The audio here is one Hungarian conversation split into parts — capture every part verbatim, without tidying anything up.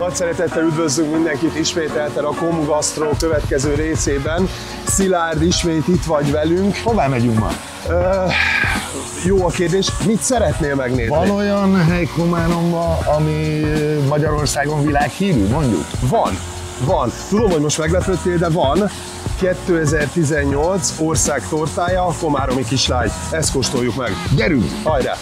Nagy szeretettel üdvözlünk mindenkit ismételten a Komu Gastro következő részében. Szilárd, ismét itt vagy velünk. Hová megyünk ma? Uh, jó a kérdés, mit szeretnél megnézni? Van olyan hely Komáromban, ami Magyarországon világhírű, mondjuk? Van, van. Tudom, hogy most meglepődtél, de van. kétezer-tizennyolc ország tortája, a komáromi kislágy. Ezt kóstoljuk meg. Gyerünk! Hajrá!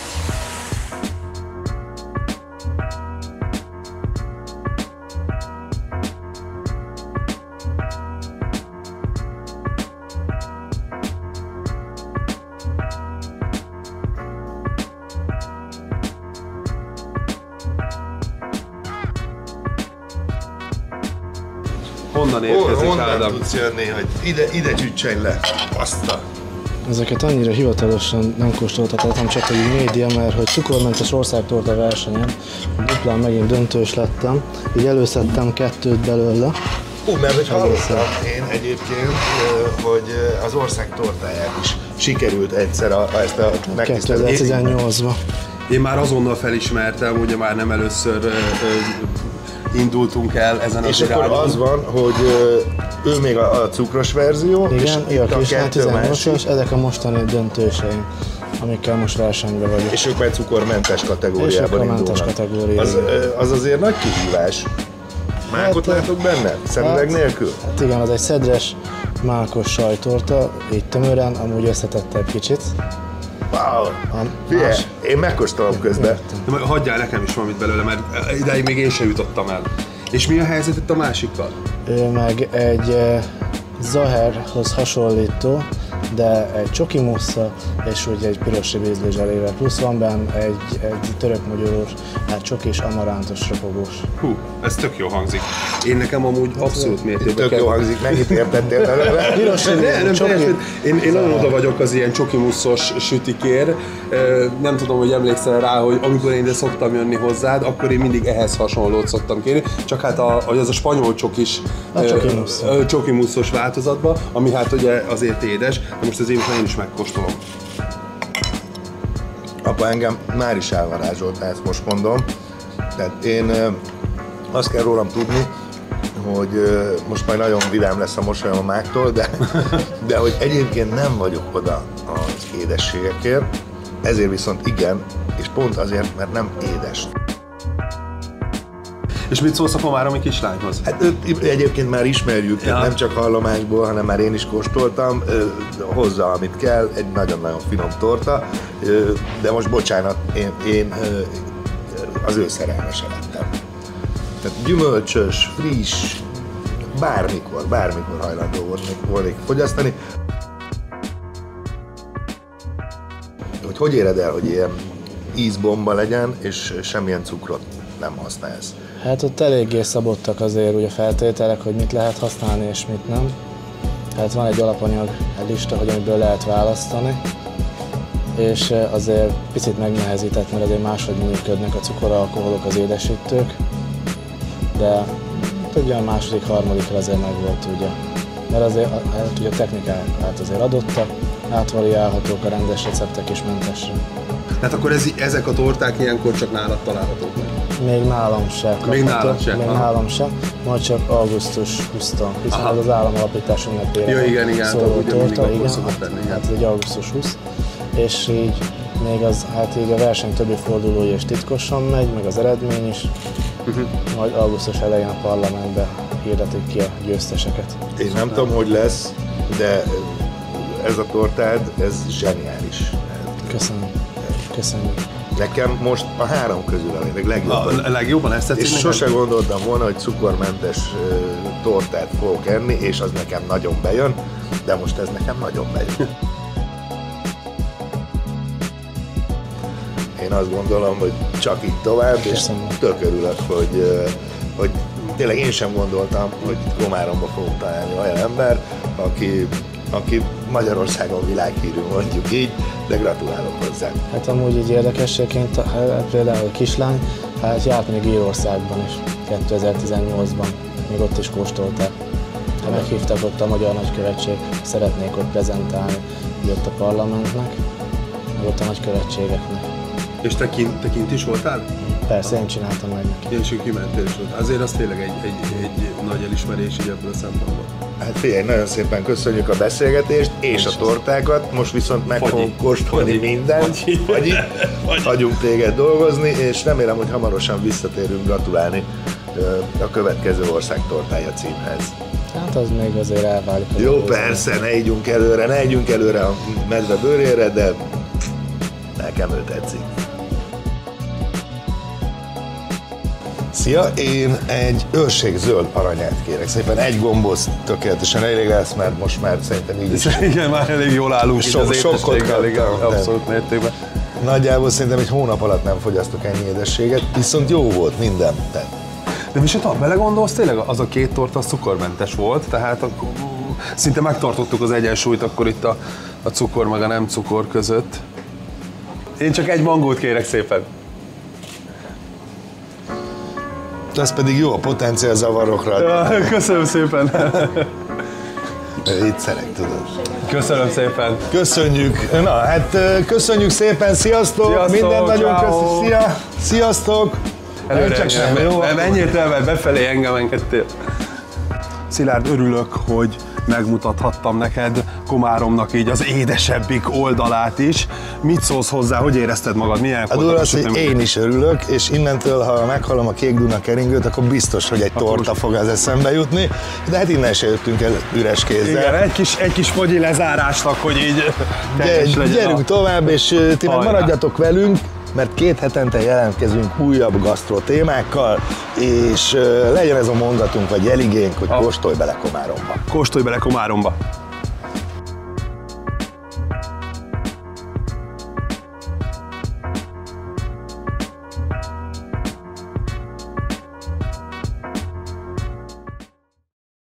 Honnan érkezik, Honnan Ádám? tudsz jönni, hogy ide, ide csücsenj le azt a... Ezeket annyira hivatalosan nem kóstoltatottam, csak hogy média, mert hogy cukormentes országtorta versenyen duplán megint döntős lettem, így előszedtem kettőt belőle. Ó, mert hogy hallottam én egyébként, hogy az ország tortáját is sikerült egyszer a, ezt a megtisztelni. kétezer-tizennyolcban. Én már azonnal felismertem, ugye már nem először ö, ö, indultunk el ezen az És irányon. akkor az van, hogy ő még a, a cukros verzió, Igen, és ő a itt a kislány kettő tizennyolcas, másik, ezek a mostani döntőseim, amikkel most versenyben vagyok. és ők már cukormentes kategóriában cukormentes indulnak. kategóriában. Az, az azért nagy kihívás. Mákot Hát, látok benne? Szemüveg hát, nélkül? Hát igen, az egy szedres, mákos sajtorta, így tömören, amúgy összetettebb kicsit. Wow! A Figyelj, más- én megkóstolom közben. De majd hagyjál nekem is valamit belőle, mert idáig még én sem jutottam el. És mi a helyzet itt a másikkal? Ő meg egy eh, Zaherhoz hasonlító, de egy csoki mussza és úgy egy piros ribizli zselével. Plusz van benne egy, egy török-magyarós, hát csokis, amarántos ropogós. Hú, ez tök jó hangzik. Én nekem amúgy abszolút mértékben Tök jó hangzik, mennyit értettél belőle? Piros Ne, ribizli, nem, csoki. teljesen. Én, én nagyon oda vagyok az ilyen csokimuszos sütikér. Nem tudom, hogy emlékszel rá, hogy amikor én ide szoktam jönni hozzád, akkor én mindig ehhez hasonlót szoktam kérni. Csak hát a, az a spanyol csokis, A csokimusz. csokimuszos változatban, ami hát ugye azért édes. De most az én, én is megkóstolom. Apa, engem már is elvarázsolt, ezt most mondom. Tehát én ö, azt kell rólam tudni, hogy ö, most majd nagyon vidám lesz a mosolyom a máktól, de, de hogy egyébként nem vagyok oda az édességekért, ezért viszont igen, és pont azért, mert nem édes. És mit szólsz a komáromi kislányhoz? Hát őt egyébként már ismerjük, Ja. nem csak hallomásból, hanem már én is kóstoltam, ö, hozzá amit kell, egy nagyon-nagyon finom torta, ö, de most bocsánat, én, én ö, az ő szerelmese lettem. Tehát gyümölcsös, friss, bármikor, bármikor hajlandó volnék, volnék fogyasztani. Hogy hogy éred el, hogy ilyen ízbomba legyen, és semmilyen cukrot nem használsz? Hát ott eléggé szabottak azért ugye feltételek, hogy mit lehet használni és mit nem. Hát van egy alapanyag, egy lista, hogy amiből lehet választani. És azért picit megnehezített, mert azért máshogy működnek a cukoralkoholok, az édesítők. De ugye a második, harmadikra azért megvolt ugye. Mert azért hát, ugye a technikát azért adottak, átvariálhatók a rendes receptek és mentesre. Hát akkor ez, ezek a torták ilyenkor csak nálad találhatók meg. Még nálam se kapható, Még nálad se, még aha. nálam se, majd csak augusztus huszadika, hiszen Aha. az államalapítás ünnepére Ja, igen, igen, szóló ugye mindig torta, akkor igen, szokott hát, lenni, igen. hát ez egy augusztus huszadika, és így még az, hát így a verseny többi fordulója is titkosan megy, meg az eredmény is, uh-huh. Majd augusztus elején a parlamentbe hirdetik ki a győzteseket. Én nem tudom, hogy lesz, de ez a tortád, ez zseniális. Köszönöm. Köszönjük. Nekem most a három közül a legjobban. A legjobban ezt tetszik És neked? sose gondoltam volna, hogy cukormentes uh, tortát fogok enni, és az nekem nagyon bejön, de most ez nekem nagyon bejön. Én azt gondolom, hogy csak így tovább, és Köszönöm. tök örülök, hogy, uh, hogy tényleg én sem gondoltam, hogy Komáromba fogok találni olyan ember, aki, aki Magyarországon világhírű, mondjuk így, de gratulálok hozzá. Hát amúgy így érdekességként, hát például a kislány, hát járt még Írországban is, kétezer-tizennyolcban, még ott is kóstolták. Hát meghívtak ott a Magyar Nagykövetség, szeretnék ott prezentálni, így ott a parlamentnek, meg ott a nagykövetségeknek. És te kint, te kint is voltál? Persze, én csináltam meg neki. És kimentél is ott. Azért az tényleg egy, egy, egy nagy elismerés így ebből a szempontból. Hát figyelj, nagyon szépen köszönjük a beszélgetést és a tortákat, most viszont meg fogunk kóstolni mindent, vagy hagyunk téged dolgozni, és remélem, hogy hamarosan visszatérünk gratulálni a következő ország tortája címhez. Hát az még azért elválik. Jó, persze, ne ígyunk előre, ne ígyunk előre a medve bőrére, de nekem ő tetszik. Szia, én egy őrség zöld aranyát kérek. Szépen egy gomboz tökéletesen elég lesz, mert most már szerintem így is. Igen, már elég jól állunk Sok, itt az édességgel, igen, abszolút mértékben. Nagyjából szerintem egy hónap alatt nem fogyasztok ennyi édességet, viszont jó volt minden. Tehát. De mi se tudom, belegondolsz, tényleg az a két torta az cukormentes volt, tehát akkor szinte megtartottuk az egyensúlyt akkor itt a, a cukor meg a nem cukor között. Én csak egy mangót kérek szépen. Ez pedig jó a potenciál zavarokra. Ja, köszönöm szépen. Viccelek, tudod. Köszönöm szépen. Köszönjük. Na, hát köszönjük szépen, sziasztok. Sziasztok, Minden nagyon ciao. köszönjük. Szia, sziasztok. Előre csak engem, nem, jó? menjél te, mert befelé engem engedtél. Szilárd, örülök, hogy megmutathattam neked Komáromnak így az édesebbik oldalát is. Mit szólsz hozzá, hogy érezted magad? Milyen A durva az, hogy én is örülök, és innentől, ha meghallom a Kék Duna keringőt, akkor biztos, hogy egy torta fog az eszembe jutni, de hát innen se jöttünk el üres kézzel. Igen, egy kis, egy kis fogyi lezárásnak, hogy így teljes legyen. Gyerünk a... tovább, és ti meg maradjatok velünk, mert két hetente jelentkezünk újabb gasztró témákkal, és legyen ez a mondatunk, vagy jeligénk, hogy kóstolj bele Komáromba. Kóstolj bele Komáromba.